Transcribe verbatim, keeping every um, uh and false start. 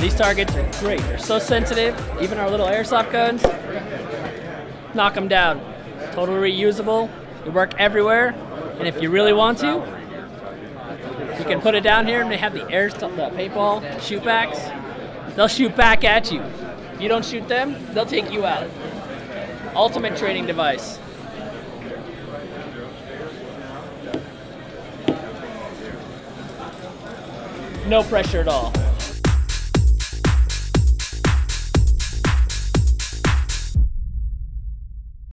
These targets are great. They're so sensitive. Even our little airsoft guns, knock them down. Totally reusable. They work everywhere. And if you really want to, you can put it down here and they have the air, the paintball shoot backs. They'll shoot back at you. If you don't shoot them, they'll take you out. Ultimate training device. No pressure at all.